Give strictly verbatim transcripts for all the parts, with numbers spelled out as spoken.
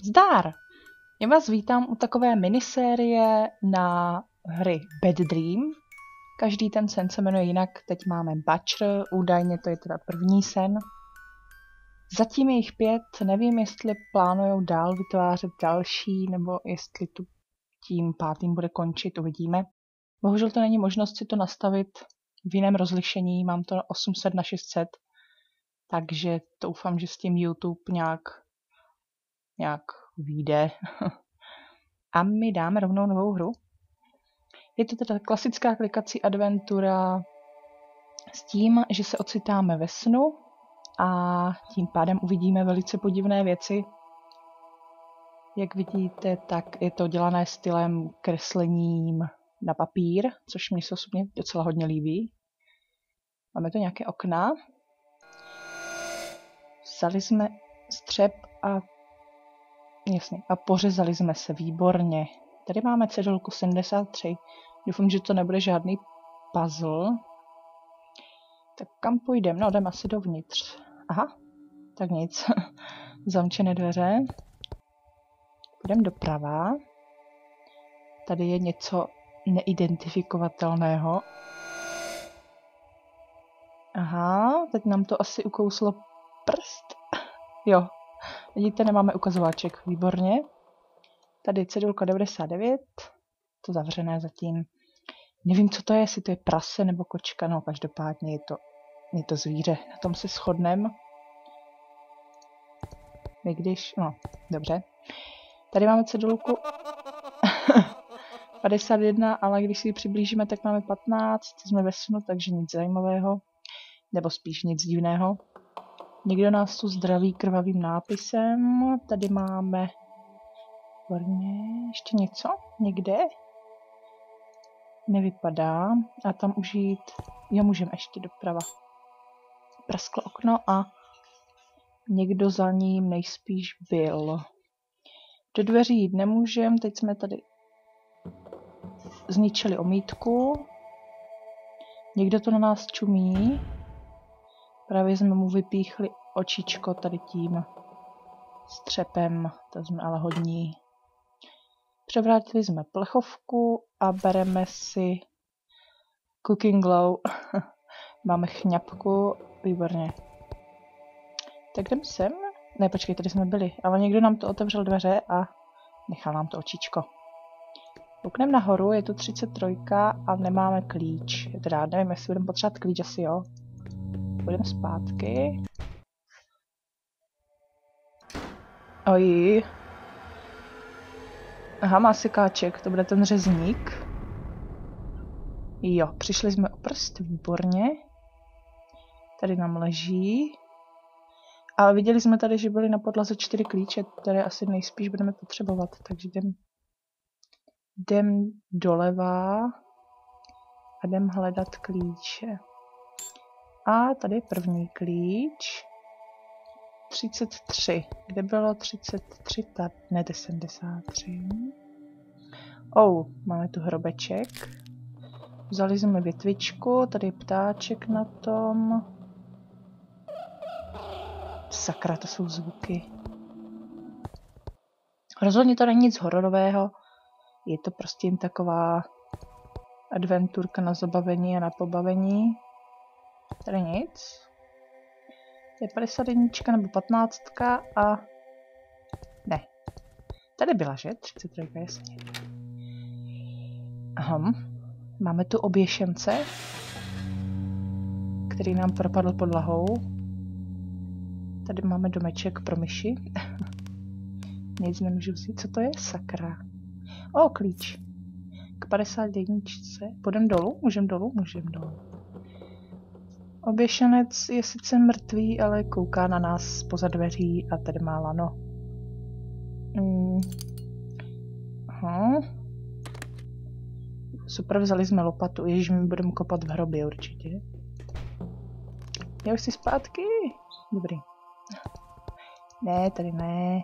Zdar! Já vás vítám u takové minisérie na hry Bad Dream. Každý ten sen se jmenuje jinak, teď máme Butcher, údajně to je teda první sen. Zatím je jich pět, nevím, jestli plánujou dál vytvářet další, nebo jestli tu tím pátým bude končit, uvidíme. Bohužel to není možnost si to nastavit v jiném rozlišení, mám to osm set na šest set, takže doufám, že s tím YouTube nějak, nějak vyjde. A my dáme rovnou novou hru. Je to teda klasická klikací adventura s tím, že se ocitáme ve snu a tím pádem uvidíme velice podivné věci. Jak vidíte, tak je to dělané stylem kreslením na papír, což mě se osobně docela hodně líbí. Máme tu nějaké okna. Vzali jsme střep a jasně, a pořezali jsme se výborně. Tady máme cedulku sedmdesát tři. Doufám, že to nebude žádný puzzle. Tak kam půjdeme? No, jdeme asi dovnitř. Aha, tak nic. Zamčené dveře. Půjdeme doprava. Tady je něco neidentifikovatelného. Aha, teď nám to asi ukouslo prst. Jo, vidíte, nemáme ukazováček. Výborně. Tady je cedulka devadesát devět. To zavřené zatím. Nevím, co to je, jestli to je prase nebo kočka. No, každopádně je to, je to zvíře. Na tom se shodneme. I když, no, dobře. Tady máme cedulku padesát jedna, ale když si ji přiblížíme, tak máme patnáct. Jsme ve snu, takže nic zajímavého. Nebo spíš nic divného. Někdo nás tu zdraví krvavým nápisem. Tady máme ještě něco? Někde? Nevypadá. A tam už jít. Jo, můžeme ještě doprava. Prasklo okno a někdo za ním nejspíš byl. Do dveří jít nemůžeme. Teď jsme tady zničili omítku. Někdo to na nás čumí. Právě jsme mu vypíchli očičko tady tím střepem. To jsme ale hodní. Převrátili jsme plechovku a bereme si cooking glow. Máme chňapku, výborně. Tak jdeme sem. Ne, počkej, tady jsme byli. Ale někdo nám to otevřel dveře a nechal nám to očičko. Koukneme nahoru, je tu třicet tři a nemáme klíč. Teda nevím, jestli budeme potřebovat klíč, asi jo. Půjdeme zpátky. Oj. Aha, má sekáček, to bude ten řezník. Jo, přišli jsme o prst, výborně. Tady nám leží. A viděli jsme tady, že byly na podlaze čtyři klíče, které asi nejspíš budeme potřebovat. Takže jdem, jdem doleva a jdem hledat klíče. A tady je první klíč. třicet tři. Kde bylo třicet tři? Tady, ne, sedmdesát tři. Oh, máme tu hrobeček. Vzali jsme větvičku, tady je ptáček na tom. Sakra, to jsou zvuky. Rozhodně to není nic hororového. Je to prostě jen taková adventurka na zabavení a na pobavení. Tady nic. Je padesát jedna nebo patnáct a... Ne. Tady byla, že? třicet tři, jasně. Aha. Máme tu oběšence, který nám propadl podlahou. Tady máme domeček pro myši. Nic nemůžu vzít. Co to je? Sakra. O, klíč. K padesát jedna. Půjdem dolů? Můžem dolů? Můžem dolů. Oběšenec je sice mrtvý, ale kouká na nás poza dveří a tady má lano. Hmm. Aha. Super, vzali jsme lopatu. Ježiš, my budeme kopat v hrobě určitě. Já už si zpátky. Dobrý. Ne, tady ne.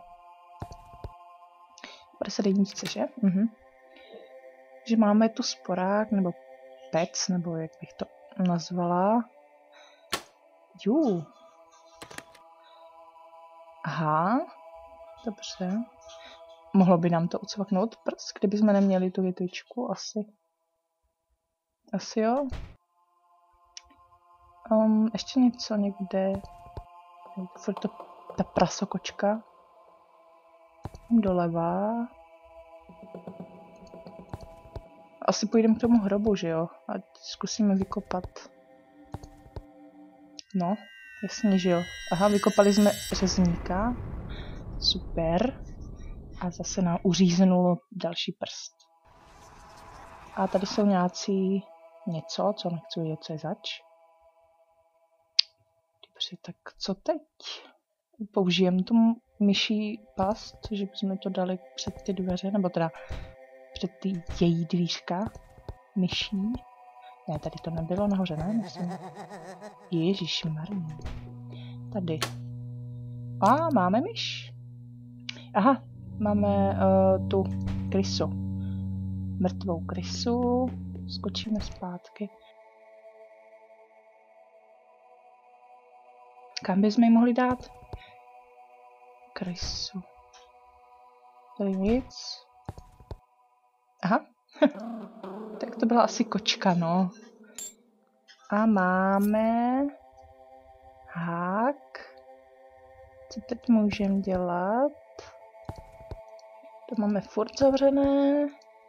padesát jedna, že? Mhm. Že máme tu sporák, nebo pec, nebo jak bych to nazvala. Jú. Aha. Dobře. Mohlo by nám to ucvaknout prst, kdyby jsme neměli tu větvičku, asi. Asi jo. Um, ještě něco někde. Furt to, ta prasokočka. Doleva. Asi půjdeme k tomu hrobu, že jo? Ať zkusíme vykopat. No, jasně, že jo. Aha, vykopali jsme řezníka. Super. A zase nám uříznulo další prst. A tady jsou nějací něco, co nechci vědět, co je zač. Dobře, tak co teď? Použijeme tu myší past, že bychom to dali před ty dveře, nebo teda před ty její dvířka myší. Ne, tady to nebylo nahoře, ne? Myslím. Ježišmarja. Tady. A máme myš. Aha, máme uh, tu krysu. Mrtvou krysu. Skočíme zpátky. Kam bychom ji mohli dát? Krysu. Tady nic. Aha. Tak to byla asi kočka, no. A máme hák. Co teď můžeme dělat? To máme furt zavřené.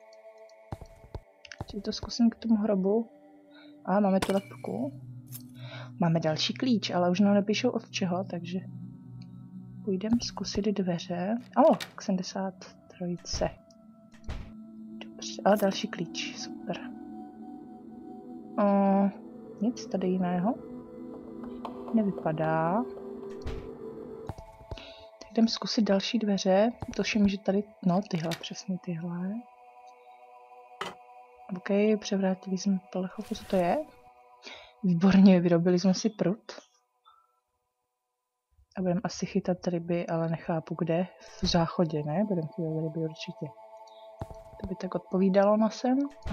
Čiže to zkusím k tomu hrobu. A máme tu lepku. Máme další klíč, ale už nám nepíšou od čeho, takže půjdeme zkusit dveře. O, k sedmdesát tři. Dobře, a další klíč, super. O, nic tady jiného nevypadá. Tak jdeme zkusit další dveře. Tuším, že tady, no tyhle, přesně tyhle. OK, převrátili jsme plechovku, co to je? Výborně, vyrobili jsme si prut. A budeme asi chytat ryby, ale nechápu kde. V záchodě, ne? Budeme chytat ryby určitě. To by tak odpovídalo na sen.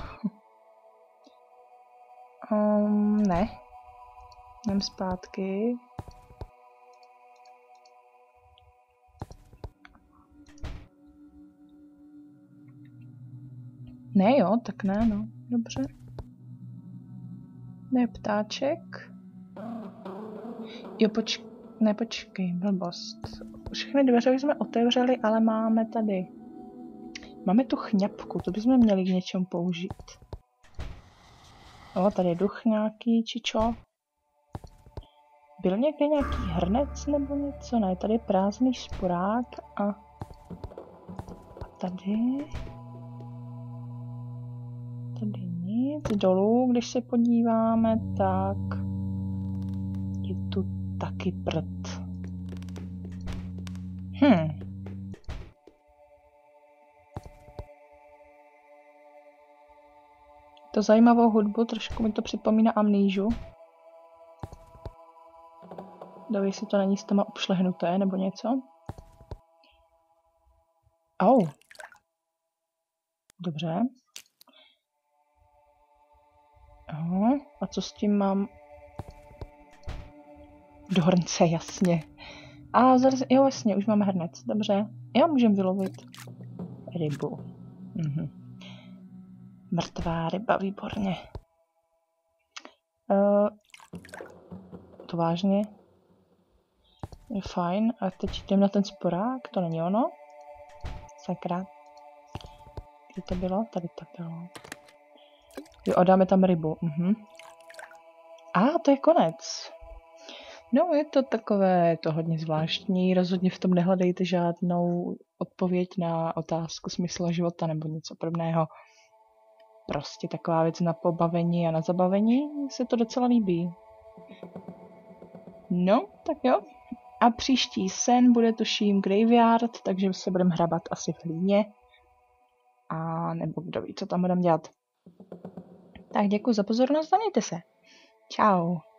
um, ne. Jdem zpátky. Ne jo, tak ne, no. Dobře. Ne, ptáček. Jo, poč... ne, počkej, blbost. Všechny dveře jsme otevřeli, ale máme tady. Máme tu chňapku, to bychom měli k něčemu použít. O, tady je duch nějaký, či čo? Byl někde nějaký hrnec nebo něco? Ne, tady je prázdný sporák a... a tady... Tady nic. Dolů, když se podíváme, tak... je tu taky prd. Hm. To zajímavou hudbu, trošku mi to připomíná Amnéžu. Doví, jestli to není s toma obšlehnuté nebo něco. Au. Oh. Dobře. Aha. A co s tím mám? Do hrnce, jasně. A zaraz, jo, jasně, už máme hrnec. Dobře. Já můžem vylovit rybu. Mhm. Mrtvá ryba, výborně. Uh, to vážně. Je fajn. A teď jdem na ten sporák, to není ono. Sakra. Kde to bylo? Tady to bylo. Jo, a dáme tam rybu. Mhm. A to je konec. No, je to takové, je to hodně zvláštní. Rozhodně v tom nehledejte žádnou odpověď na otázku smyslu života nebo něco podobného. Prostě taková věc na pobavení a na zabavení. Mně se to docela líbí. No, tak jo. A příští sen bude tuším Graveyard, takže se budeme hrabat asi v hlíně. A nebo kdo ví, co tam budeme dělat. Tak děkuji za pozornost a mějte se. Čau.